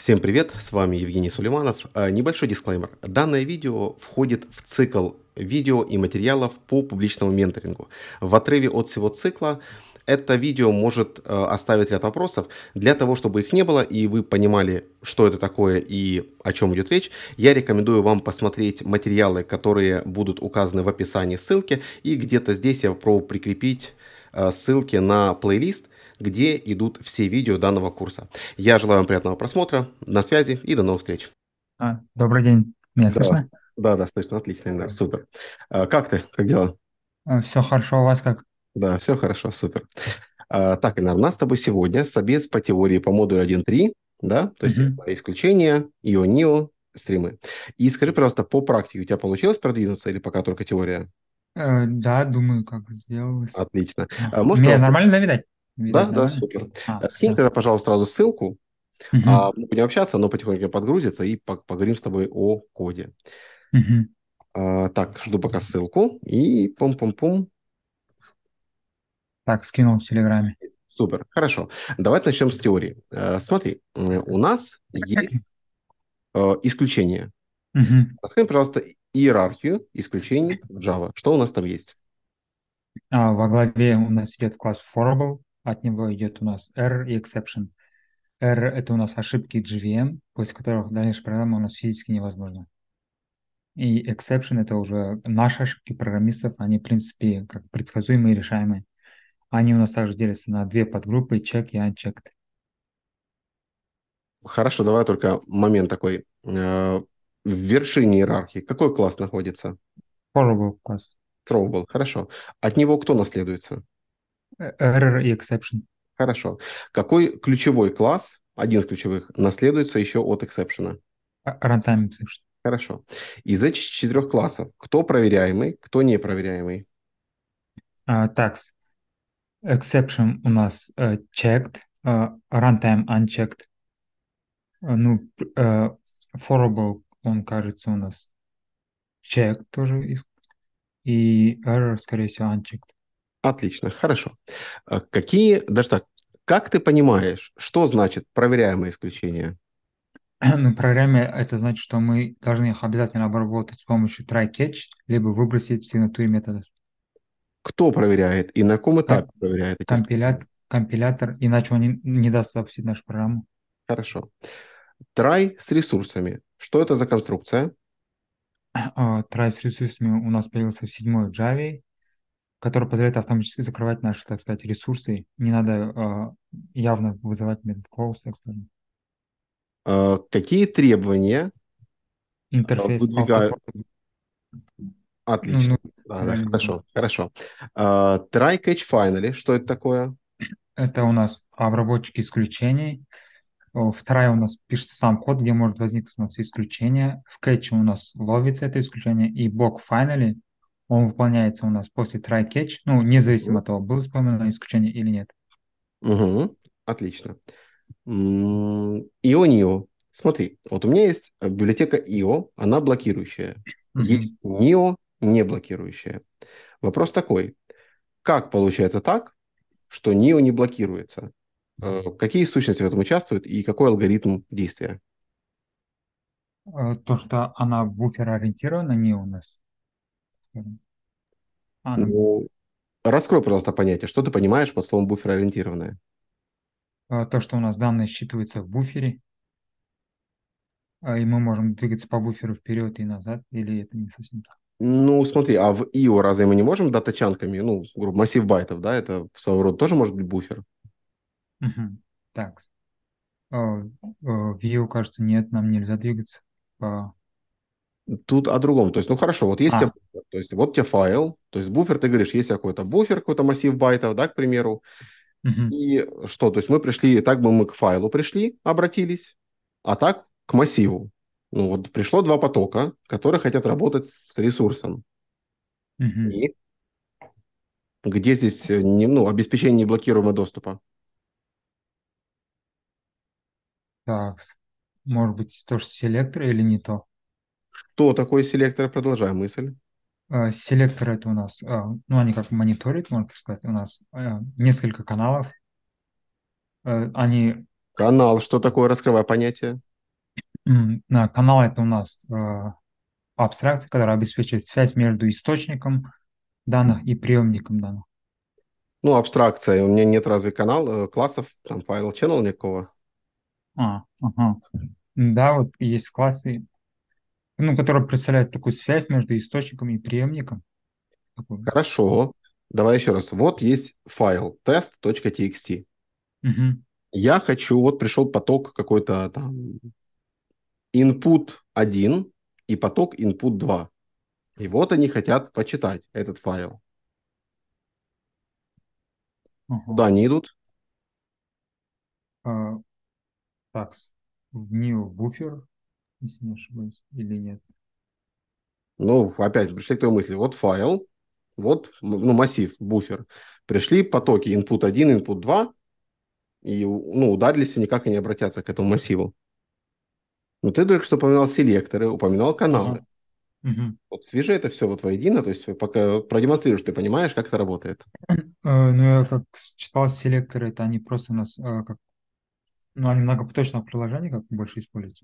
Всем привет, с вами Евгений Сулейманов. Небольшой дисклеймер. Данное видео входит в цикл видео и материалов по публичному менторингу. В отрыве от всего цикла это видео может оставить ряд вопросов. Для того, чтобы их не было и вы понимали, что это такое и о чем идет речь, я рекомендую вам посмотреть материалы, которые будут указаны в описании ссылки. И где-то здесь я попробую прикрепить ссылки на плейлист, где идут все видео данного курса. Я желаю вам приятного просмотра, на связи и до новых встреч. Добрый день. Меня Да, слышно? да, слышно, отлично, Эльдар, супер. Как ты, как дела? Все хорошо у вас как? Да, все хорошо, супер. Так, Эльдар, у нас с тобой сегодня собес по теории по модулю 1.3, да, то есть Мгм. исключения, ИО-НИО, стримы. И скажи, пожалуйста, по практике у тебя получилось продвинуться или пока только теория? Да, думаю, как сделалось. Отлично. Можешь, Меня пожалуйста, нормально видать? да, Видать да, нормально? супер. Скинь Все. тогда, пожалуйста, сразу ссылку. Мгм. Мы будем общаться, оно потихоньку подгрузится и поговорим с тобой о коде. Мгм. Так, жду пока ссылку и пум-пум-пум. Так, скинул в Телеграме. Супер, хорошо. Давайте начнем с теории. Смотри, у нас есть исключения. Мгм. Расскажи, пожалуйста, иерархию исключений в Java. Что у нас там есть? Во главе у нас идет класс Forable, от него идет у нас error и exception. Error — это у нас ошибки GVM, после которых дальнейшая программа у нас физически невозможна. И exception — это уже наши ошибки программистов, они, в принципе, как предсказуемые и решаемые. Они у нас также делятся на две подгруппы — check и unchecked. Хорошо, давай только момент такой. В вершине иерархии какой класс находится? Horrible класс. Throwable, хорошо. От него кто наследуется? Error и exception. Хорошо. Какой ключевой класс, один из ключевых, наследуется еще от exception? Runtime exception. Хорошо. Из этих четырех классов, кто проверяемый, кто непроверяемый? Tags. Exception у нас checked, runtime unchecked. Ну, forable, он кажется у нас checked тоже. И error, скорее всего, unchecked. Отлично, хорошо. Даже так, как ты понимаешь, что значит проверяемые исключения? Ну, в программе это значит, что мы должны их обязательно обработать с помощью try-catch, либо выбросить в сигнатуре метода. Кто проверяет и на каком этапе Ком- проверяет эти исключения? Компилятор, иначе он не даст запустить нашу программу. Хорошо. Try с ресурсами. Что это за конструкция? Try с ресурсами у нас появился в седьмой Java, который позволяет автоматически закрывать наши, так сказать, ресурсы. Не надо явно вызывать метод close, так скажем. Какие требования Интерфейс выдвигают? автоплат. Отлично. Да, да, Реализован. хорошо, хорошо. Try catch finally. Что это такое? Это у нас обработчик исключений. Вторая у нас пишется сам код, где может возникнуть у нас исключение. В catch у нас ловится это исключение. И блок finally, он выполняется у нас после try catch, ну, независимо Мгм. от того, было исполнено исключение или нет. Мгм. Отлично. Ионио. Смотри, вот у меня есть библиотека IO, она блокирующая. Есть Мгм. NIO, не блокирующая. Вопрос такой, как получается так, что NIO не блокируется? Какие сущности в этом участвуют и какой алгоритм действия? То, что она буфер ориентирована, не у нас. Ну, Ну, раскрой, пожалуйста, понятие, что ты понимаешь под словом буфероориентированное? то, что у нас данные считываются в буфере, и мы можем двигаться по буферу вперед и назад, или это не совсем так? Ну, смотри, а в IO разве мы не можем дата-чанками, ну, грубо, массив байтов, да, это своего рода тоже может быть буфер? Мгм. Так, в Vue, кажется, нет, нам нельзя двигаться по... Тут о другом. То есть, ну хорошо, вот есть у тебя А, буфер, то есть вот у тебя файл, то есть буфер, ты говоришь, есть какой-то буфер, какой-то массив байтов, да, к примеру, мгм, и что, то есть мы пришли, так бы мы к файлу пришли, обратились, а так к массиву. Ну вот пришло два потока, которые хотят работать с ресурсом. мгм. И где здесь ну, обеспечение неблокируемого доступа? Так, может быть, тоже селектор или не то? Что такое селектор? Продолжаем мысль. Селектор — это у нас, ну, они как мониторят, можно так сказать, у нас несколько каналов, они Канал, что такое? Раскрывай понятие. Канал это у нас абстракция, которая обеспечивает связь между источником данных и приемником данных. Ну, абстракция. У меня нет разве классов, там, файл channel никакого. Ага. Да, вот есть классы, ну, которые представляют такую связь между источником и приемником. Такую. Хорошо. Давай еще раз. Вот есть файл test.txt. Мгм. Я хочу, вот пришел поток какой-то там input 1 и поток input 2. И вот они хотят почитать этот файл. Ага. Куда они идут? А, так, в new буфер, если не ошибаюсь, или нет. Ну, опять пришли к той мысли. Вот файл, вот ну, массив, буфер. Пришли потоки input 1, input 2, и ну, ударились и никак и не обратятся к этому массиву. Но ты только что упоминал селекторы, упоминал каналы. Ага. Мгм. Вот свяжи это все вот воедино, то есть пока продемонстрируешь, ты понимаешь, как это работает. Ну, я как читал селекторы, это они просто у нас как, ну, они многопоточное приложение, как больше используются.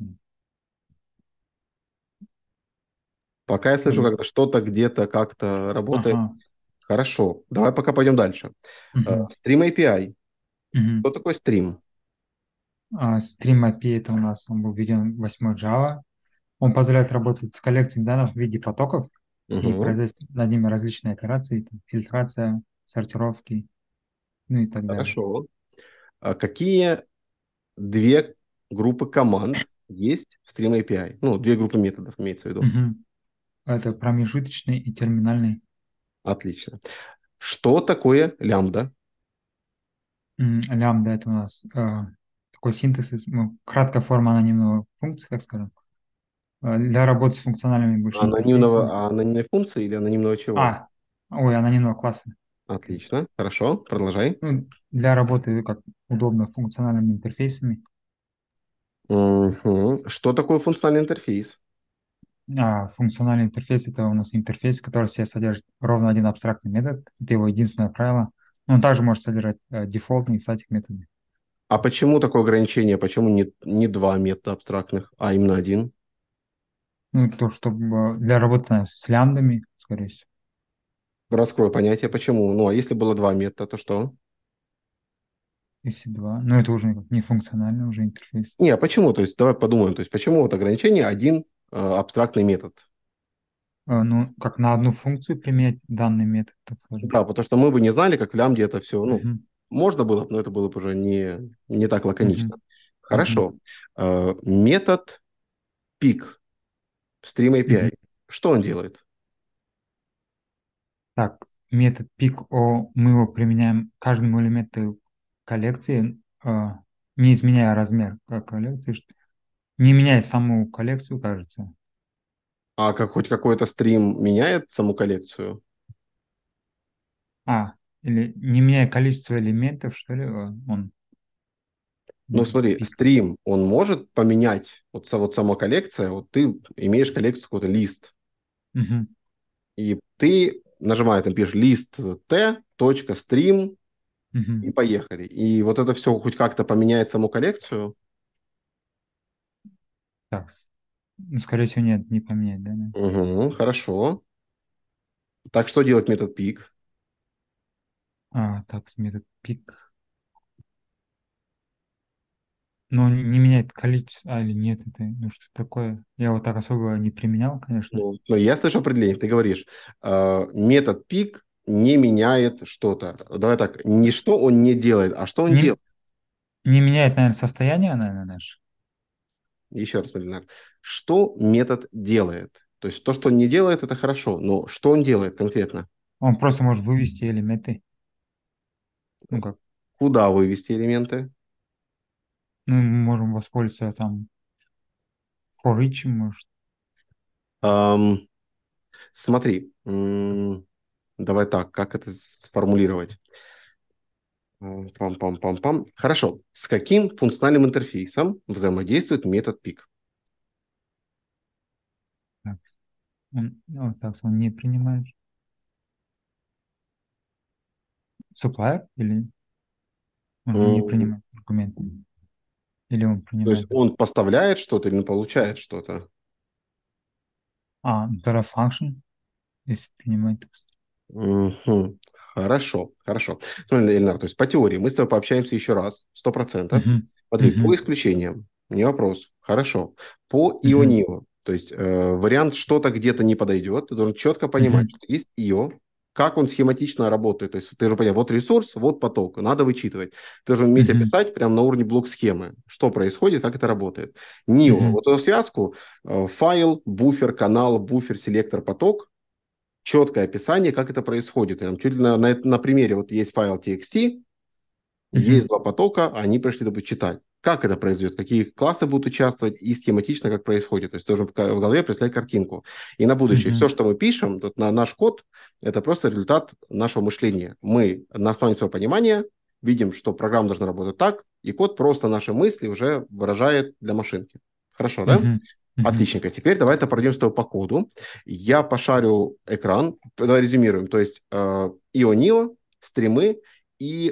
Пока я слышу, Ой. как что-то где-то как-то работает. Ага. Хорошо. Давай пока пойдем дальше. Мгм. Stream API. Мгм. Что такое стрим? Stream API это у нас, он был введен в 8 Java. Он позволяет работать с коллекцией данных в виде потоков и Угу. производить над ними различные операции, там, фильтрация, сортировки, ну и так далее. Хорошо. Какие две группы команд есть в Stream API? Ну, две группы методов имеется в виду. Мгм. Это промежуточный и терминальный. Отлично. Что такое лямбда? Лямбда это у нас такой синтез, ну, краткая форма анонимного функции, так скажем, для работы с функциональными больше интерфейсами. Анонимной функции или анонимного чего? Анонимного класса. Отлично. Хорошо. Продолжай. Ну, для работы как удобно функциональными интерфейсами. Мгм. Что такое функциональный интерфейс? Функциональный интерфейс это у нас интерфейс, который в себе содержит ровно один абстрактный метод. Это его единственное правило. Но он также может содержать дефолтные и статик методы. А почему такое ограничение? Почему не два метода абстрактных, а именно один? Ну, то, чтобы для работы с лямбдами, скорее всего, Раскрой понятие, почему. Ну, а если было два метода, то что? если два. Но это уже не функциональный уже интерфейс. Не, а почему? То есть давай подумаем. То есть почему вот ограничение один абстрактный метод? Ну, как на одну функцию применять данный метод, так скажем. Да, потому что мы бы не знали, как в лямбде это все, ну, Мгм. можно было бы, но это было бы уже не так лаконично. Мгм. Мгм. Хорошо. Метод pick в Stream Мгм. API. Что он делает? Так, метод pick, мы его применяем к каждому элементу коллекции, не изменяя размер коллекции, не меняя саму коллекцию, кажется. А как хоть какой-то стрим меняет саму коллекцию? Или не меняя количество элементов, что ли, он Ну, метод смотри, pick. стрим, он может поменять, вот сама коллекция, вот ты имеешь коллекцию какой-то лист, Мгм. и ты нажимаешь, там пишешь list t, точка, стрим, и Мгм. поехали. И вот это все хоть как-то поменяет саму коллекцию? Так, ну, скорее всего, нет, не поменять, да? Да? Угу, хорошо. Так что делать метод pick? Так, метод pick. Но он не меняет количество, или нет, это, ну, что такое? Я вот так особо не применял, конечно. Ну, смотри, я слышу определение. Ты говоришь, метод pick не меняет что-то. Давай так, не что он не делает, а что он делает. Не, не меняет, наверное, состояние, наверное, наше. Еще раз, Малинар. Что метод делает? То есть то, что он не делает, это хорошо, но что он делает конкретно? Он просто может вывести элементы. Ну, как, Куда вывести элементы? ну, мы можем воспользоваться там for each, может. Ам, смотри, давай так, как это сформулировать? Пам-пам-пам-пам. Хорошо. С каким функциональным интерфейсом взаимодействует метод pick? Так, он не принимает. Supplier или он не М, принимает аргументы? Или он То есть принимает? он поставляет что-то или он получает что-то? Data function, если принимает text. Мгм. Хорошо, хорошо. Смотри, Эльнар, то есть по теории мы с тобой пообщаемся еще раз, 100%. Мгм. Смотри, по Мгм. исключениям, не вопрос, хорошо. По Мгм. ионио, то есть вариант что-то где-то не подойдет, ты должен четко понимать, Мгм. что есть ио, как он схематично работает. То есть ты же понимаешь, вот ресурс, вот поток, надо вычитывать. Ты должен уметь Мгм. описать прямо на уровне блок-схемы, что происходит, как это работает. НИО, Мгм. вот эту связку, файл, буфер, канал, буфер, селектор, поток, четкое описание, как это происходит. Прям чуть ли на примере, вот есть файл txt, есть Мгм. два потока, они пришли, чтобы читать. Как это произойдет, какие классы будут участвовать и схематично как происходит. То есть тоже в голове представить картинку. И на будущее все, Мгм. что мы пишем, тут наш код, это просто результат нашего мышления. Мы на основе своего понимания видим, что программа должна работать так, и код просто наши мысли уже выражает для машинки. Хорошо, да? Мгм. Мгм. Отличненько. Теперь давай это пройдем с тобой по коду. Я пошарю экран. Давай резюмируем. То есть ионио, стримы и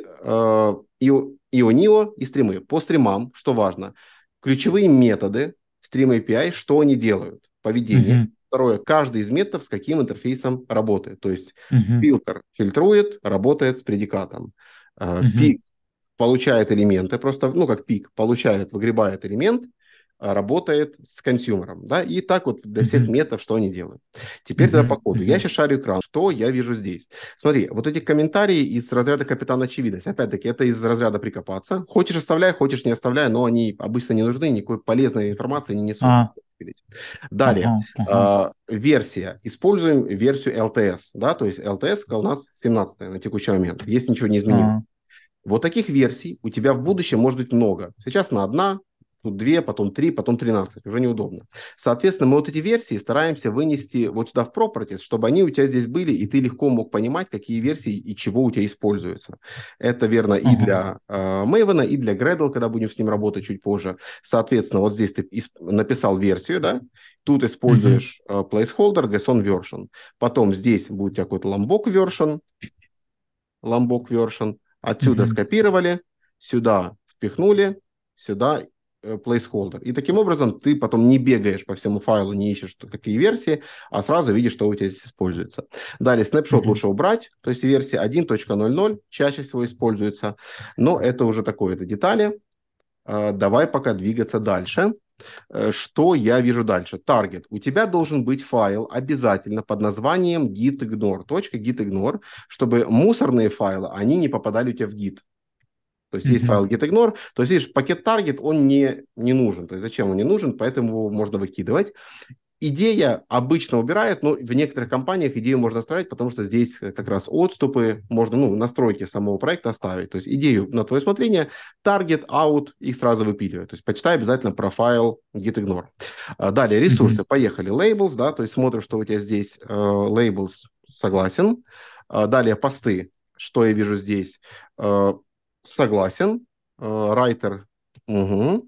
ионио и стримы. По стримам, что важно, ключевые методы Stream API, что они делают? Поведение. Мгм. Второе, каждый из методов с каким интерфейсом работает. То есть Мгм. фильтр фильтрует, работает с предикатом. Мгм. Пик получает элементы, просто, ну, как пик, получает, выгребает элемент, работает с консюмером, да, и так вот для всех Мгм. методов, что они делают. Теперь тогда по Мгм. коду. Я Мгм. сейчас шарю экран, что я вижу здесь. Смотри, вот эти комментарии из разряда капитан очевидность, опять-таки, это из разряда прикопаться. Хочешь оставляй, хочешь не оставляй, но они обычно не нужны, никакой полезной информации не несут. А, Далее, ага, ага, версия. Используем версию LTS, да, то есть LTS у нас 17 на текущий момент, если ничего не изменилось. а, Вот таких версий у тебя в будущем может быть много. Сейчас на одна, тут две, потом три, потом 13. Уже неудобно. Соответственно, мы вот эти версии стараемся вынести вот сюда в properties, чтобы они у тебя здесь были, и ты легко мог понимать, какие версии и чего у тебя используются. Это верно и ага. для Maven, и для Gradle, когда будем с ним работать чуть позже. Соответственно, вот здесь ты написал версию, да, тут Мгм. используешь placeholder JSON version. Потом здесь будет у тебя какой-то Lombok version. Отсюда Мгм. скопировали, сюда впихнули, сюда placeholder. И таким образом ты потом не бегаешь по всему файлу, не ищешь, что, какие версии, а сразу видишь, что у тебя здесь используется. Далее, снапшот Мгм. лучше убрать, то есть версия 1.00 чаще всего используется, но это уже такое, это детали. Давай пока двигаться дальше. Что я вижу дальше? Таргет. У тебя должен быть файл обязательно под названием gitignore, .gitignore, чтобы мусорные файлы, они не попадали у тебя в git. То есть есть Мгм. файл gitignore, то есть видишь, пакет target, он не нужен. То есть зачем он не нужен, поэтому его можно выкидывать. Идея обычно убирает, но в некоторых компаниях идею можно оставить, потому что здесь как раз отступы, можно настройки самого проекта оставить. То есть идею на твое усмотрение, target, out, их сразу выпиливать. То есть почитай обязательно профайл gitignore. Далее Мгм. ресурсы. Поехали. Labels, да, то есть смотрим, что у тебя здесь. Labels согласен. Далее посты. Что я вижу здесь? Э, Согласен. Writer. Угу.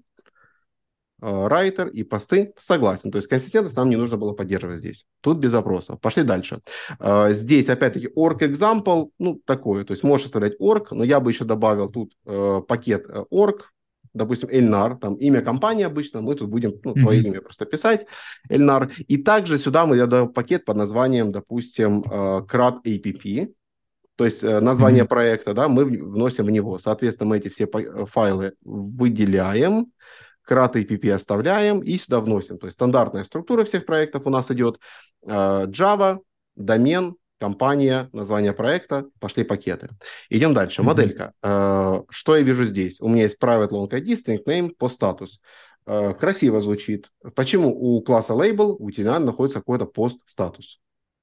Райтер и посты согласен. То есть консистентность нам не нужно было поддерживать здесь. Тут без запроса. Пошли дальше. Здесь опять-таки org example, ну такое. То есть можешь оставлять org, но я бы еще добавил тут пакет org, допустим, Эльнар, там имя компании обычно, мы тут будем твое Мгм. имя просто писать, Эльнар. И также сюда я дал пакет под названием, допустим, CRAD APP, то есть название Мгм. проекта, да, мы вносим в него. Соответственно, мы эти все файлы выделяем, краты APP оставляем и сюда вносим. То есть стандартная структура всех проектов у нас идет Java, домен, компания, название проекта, пошли пакеты. Идем дальше. Мгм. Моделька. Что я вижу здесь? У меня есть private long ID, string name, по статус. Красиво звучит. Почему у класса label у тебя находится какой-то пост статус?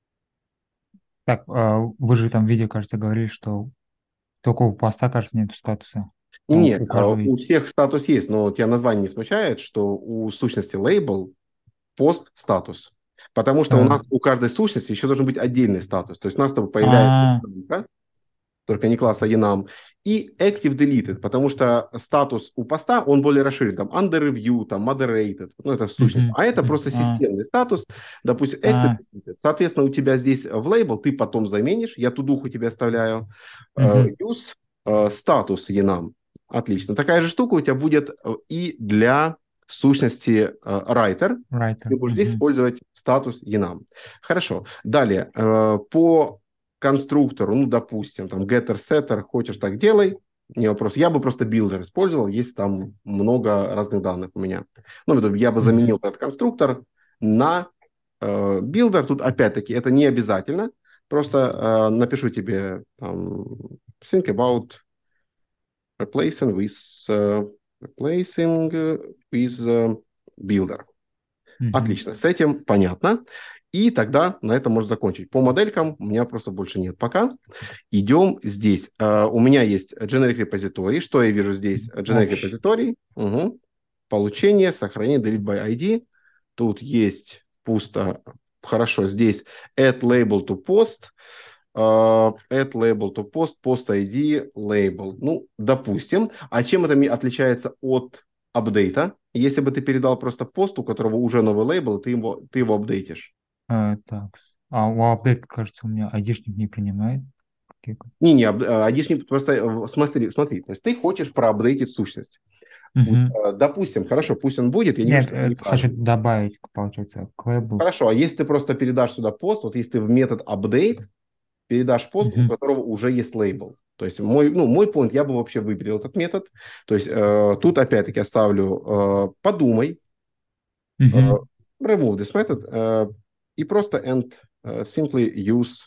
Так, вы же там в видео, кажется, говорили, что только у поста, кажется, нет статуса. А Нет, у каждого у есть. всех статус есть, но тебя название не смущает, что у сущности label пост статус. Потому что у Э, нас у каждой сущности еще должен быть отдельный статус. То есть у нас с тобой появляется а, только не класса enum, и active deleted, потому что статус у поста, он более расширен, там under review, там moderated, ну это сущность. мгм, А это мгм, просто системный статус, допустим, active а, deleted. Соответственно, у тебя здесь в лейбл ты потом заменишь, я тудуху тебе оставляю, мгм, use статус enum. Отлично. Такая же штука у тебя будет и для сущности writer. Ты Writer. будешь здесь использовать статус enum. Хорошо. Далее, по конструктору, ну, допустим, там getter, setter, хочешь так делай, не вопрос. Я бы просто builder использовал, есть там много разных данных у меня. Ну, я бы заменил Мгм. этот конструктор на builder. Тут опять-таки это не обязательно. Просто напишу тебе там, think about replacing with, replacing with builder. Мгм. Отлично, с этим понятно. И тогда на этом можно закончить. По моделькам у меня просто больше нет пока. Идем здесь. У меня есть generic repository. Что я вижу здесь? Generic Общий. repository. Угу. Получение, сохранение, delete by ID. Тут есть пусто. Хорошо, здесь add label to post. Add label to post, post ID, label. Ну, допустим. А чем это отличается от апдейта? Если бы ты передал просто пост, у которого уже новый лейбл, ты его апдейтишь. Так. А у апдейт, кажется, у меня айдишник не принимает. Не, айдишник просто, смотри, то есть ты хочешь проапдейтить сущность. Мгм. Допустим, хорошо, пусть он будет, я не говорю, Нет, что это хочу неправильно. добавить, получается, к лейблу. Хорошо, а если ты просто передашь сюда пост, вот если ты в метод update передашь пост, у Мгм. которого уже есть лейбл. То есть мой point, я бы вообще выбрал этот метод. То есть тут опять-таки оставлю подумай, э, Мгм. remove this method и просто and simply use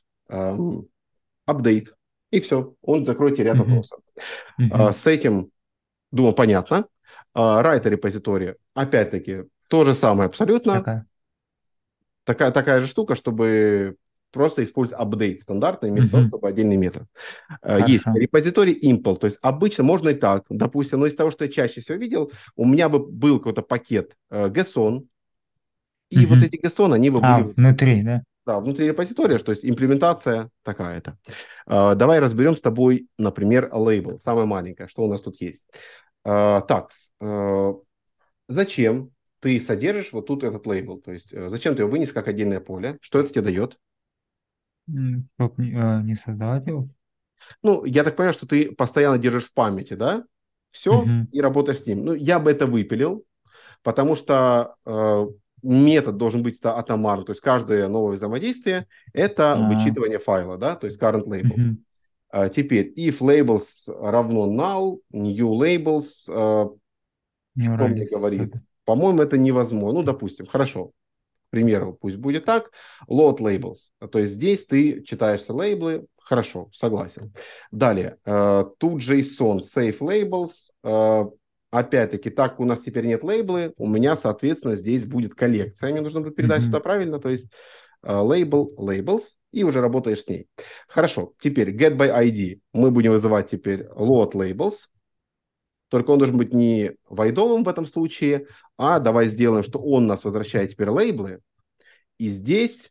update. И все, он закроет ряд Мгм. вопросов. Мгм. С этим, думаю, понятно. Writer репозиторий, опять-таки, то же самое абсолютно. Такая. Такая же штука, чтобы просто использовать update стандартный вместо того, Мгм. чтобы отдельный метод. Есть Хорошо. репозиторий impl, то есть обычно можно и так, допустим, но из того, что я чаще всего видел, у меня бы был какой-то пакет GSON, и вот Мгм. эти GSON, они бы А, были внутри, да? да, внутри репозитория, то есть имплементация такая-то. Давай разберем с тобой, например, лейбл, самое маленькое, что у нас тут есть. Так, э, зачем ты содержишь вот тут этот лейбл? То есть зачем ты его вынес как отдельное поле? Что это тебе дает? Чтоб не создавать его. Ну, я так понимаю, что ты постоянно держишь в памяти, да? Все, Мгм. и работаешь с ним. Ну, я бы это выпилил, потому что метод должен быть атомарным. То есть каждое новое взаимодействие– это А, вычитывание файла, да? То есть current labels. мгм. Теперь if labels равно null, new labels, Не что мне равенство говорит? тогда. По-моему, это невозможно. Ну, допустим, хорошо. К примеру, пусть будет так. Load labels. То есть здесь ты читаешься лейблы. Хорошо, согласен. Далее. Тут JSON save labels. Опять-таки, так как у нас теперь нет лейблы, у меня, соответственно, здесь будет коллекция. Мне нужно будет передать сюда Мгм. правильно. То есть label, labels, и уже работаешь с ней. Хорошо. Теперь get by ID. Мы будем вызывать теперь load labels. Только он должен быть не вайдовым в этом случае, а давай сделаем, что он нас возвращает теперь лейблы. И здесь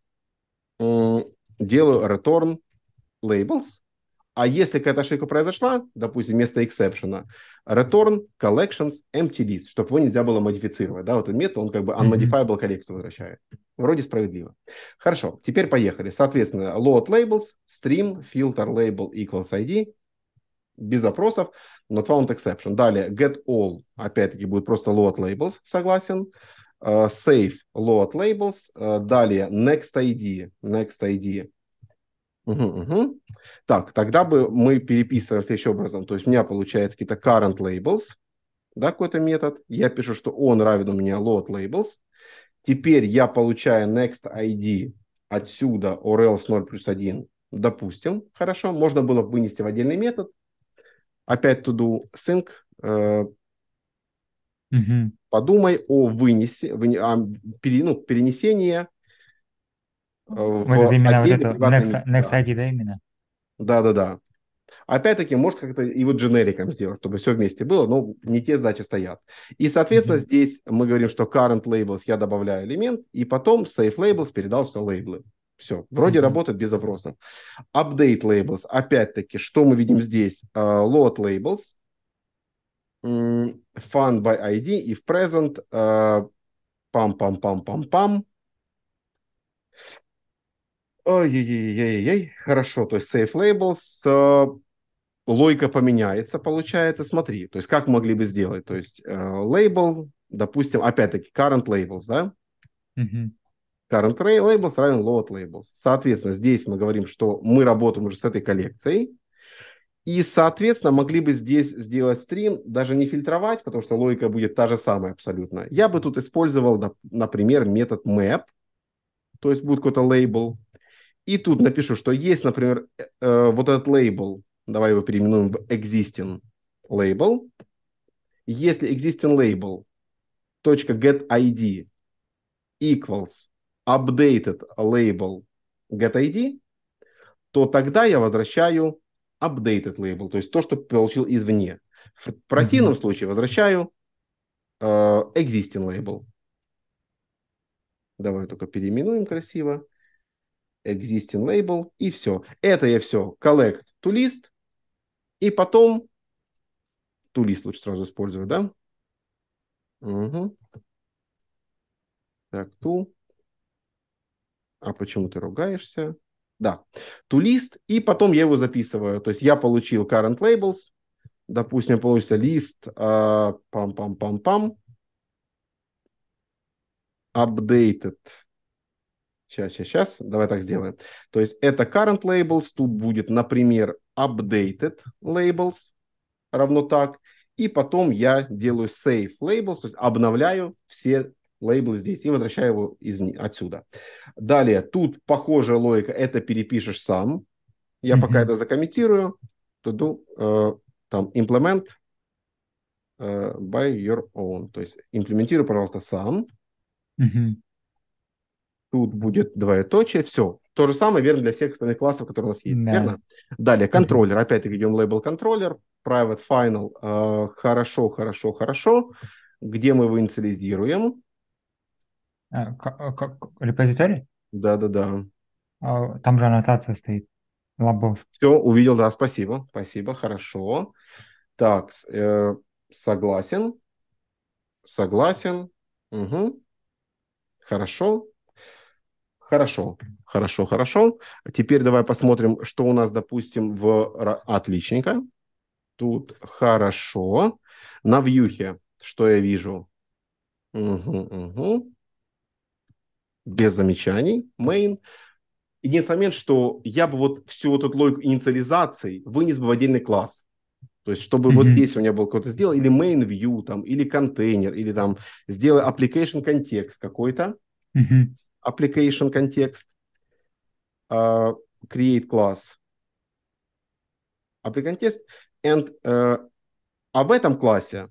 делаю return labels. А если какая-то ошибка произошла, допустим, вместо exception, return collections empty list, чтобы его нельзя было модифицировать. Да, вот этот метод, он как бы Мгм. unmodifiable collection возвращает. Вроде справедливо. Хорошо, теперь поехали. Соответственно, load labels, stream, filter label equals ID, без запросов, not found exception. Далее, get all, опять-таки, будет просто load labels, согласен. Save load labels. Далее, next ID. Мгм, мгм. Так, тогда бы мы переписываем следующим образом. То есть у меня получается какие-то current labels, да, какой-то метод. Я пишу, что он равен у меня load labels. Теперь я получаю next ID отсюда or else 0 плюс 1. Допустим, хорошо. Можно было бы вынести в отдельный метод. Опять to do sync. Мгм. Подумай о перенесении Вот это в именно вот отдельный это приватный метод. next Да, ID, да, именно? да. Опять-таки, может как-то его дженериком сделать, чтобы все вместе было, но не те задачи стоят. И, соответственно, Мгм. здесь мы говорим, что current labels я добавляю элемент, и потом save labels передал сюда лейблы. Все, вроде Мгм. работает без запросов. Update labels, опять-таки, что мы видим здесь? Load labels, fun by ID, if present, пам-пам-пам-пам-пам. Ой-ой-ой-ой-ой. Хорошо, то есть save labels. логика поменяется, получается, смотри, то есть как могли бы сделать, то есть label, допустим, опять-таки current labels, да, Мгм. current labels равен load labels. Соответственно, здесь мы говорим, что мы работаем уже с этой коллекцией, и, соответственно, могли бы здесь сделать стрим, даже не фильтровать, потому что логика будет та же самая абсолютно. Я бы тут использовал, например, метод map, то есть будет какой-то лейбл, и тут напишу, что есть, например, вот этот лейбл, давай его переименуем в existing label. Если existing label .getID equals updated label getID, то тогда я возвращаю updated label, то есть то, что получил извне. В противном Мгм. случае возвращаю existing label. Давай только переименуем красиво. Existing label и все. Это я все collect to list и потом to list лучше сразу использовать, да? Угу. Так, to. А почему ты ругаешься? Да, to list и потом я его записываю. То есть я получил current labels, допустим, получится list пам-пам-пам-пам updated. Сейчас, давай так сделаем. То есть это current labels, тут будет, например, updated labels, равно так. И потом я делаю save labels, то есть обновляю все лейблы здесь и возвращаю его отсюда. Далее, тут похожая логика, это перепишешь сам. Я пока Мгм. это закомментирую. To там implement by your own. То есть имплементируй, пожалуйста, сам. Мгм. Тут будет двоеточие. Все. То же самое верно для всех остальных классов, которые у нас есть. Да. Верно? Далее, Мгм. контроллер. Опять-таки идем label контроллер. Private final. Хорошо, хорошо, хорошо. Где мы его инициализируем? Репозиторий? Да-да-да. Там же аннотация стоит. Лабос. Все, увидел, да, спасибо. Спасибо, хорошо. Так, согласен. Согласен. Угу. Хорошо. Хорошо, хорошо, хорошо. Теперь давай посмотрим, что у нас, допустим, Отличненько. Тут хорошо. На вьюхе, что я вижу? Угу, угу. Без замечаний. Main. Единственный момент, что я бы вот всю вот эту логику инициализации вынес бы в отдельный класс. То есть, чтобы вот Мгм. здесь у меня был какой-то сделал, или main view, там, или контейнер, или там сделай application контекст какой-то, Мгм. application контекст, create class, application контекст, and а в этом классе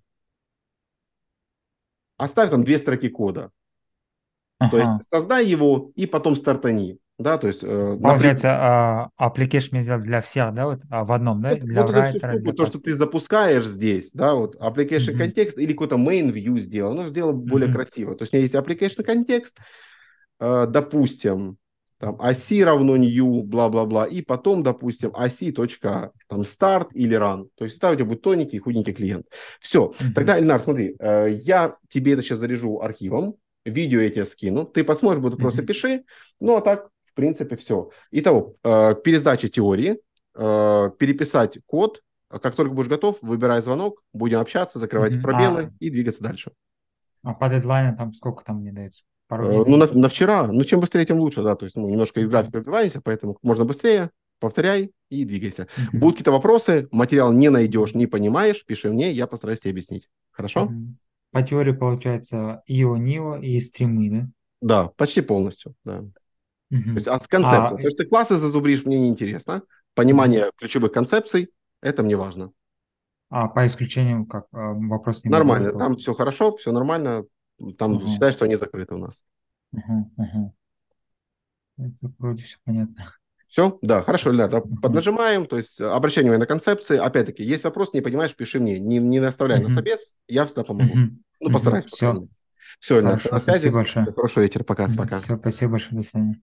оставь там две строки кода. То есть Ага. создай его и потом стартани. Да, то есть, например, Получается, application мне сделать для всех, да, вот, в одном, да, для вот эту всю райтера, штуку, для то, пад. что ты запускаешь здесь, да, вот application Мгм. контекст или какой-то main view сделал, ну, сделал более Мгм. красиво. То есть у меня есть application контекст, допустим, там оси равно new, бла-бла-бла, и потом, допустим, оси точка там start или run. То есть это у тебя будет тоненький, худенький клиент. Все. Мгм. Тогда, Эльнар, смотри, я тебе это сейчас заряжу архивом, видео я тебе скину, ты посмотришь, будут вопросы, Мгм. пиши. Ну, а так, в принципе, все. Итого, пересдача теории, переписать код, как только будешь готов, выбирай звонок, будем общаться, закрывайте Мгм. пробелы и двигаться дальше. По дедлайну там сколько там мне дается? Пару дней Ну, дают? на вчера, ну, чем быстрее, тем лучше, да, то есть, ну, немножко из Мгм. графика выбиваемся, поэтому можно быстрее, повторяй и двигайся. Мгм. Будут какие-то вопросы, материал не найдешь, Мгм. не понимаешь, пиши мне, я постараюсь тебе объяснить. Хорошо? Мгм. По теории получается ИО, НИО и стримы, да? Да, почти полностью, да. То есть, Мгм. с концепта. То есть, ты классы зазубришь, мне не интересно. Мгм. Понимание ключевых концепций, это мне важно. По исключениям, как вопрос не будет, да, Нормально, вопроса? там все хорошо, все нормально, там Ага. считай, что они закрыты у нас. Ага. Ага. Это вроде все понятно. Все? Да, хорошо, Ильдар, да, Мгм. поднажимаем, то есть обращай внимание на концепции. Опять-таки, есть вопрос, не понимаешь, пиши мне, не наставляй на Мгм. собес, я всегда помогу. Мгм. Ну, Мгм. постараюсь, по крайней Все, мере. Все, Ильдар, ты хорошо, на связи. спасибо большое. Хорошего вечера, пока-пока. Все, спасибо большое, до свидания.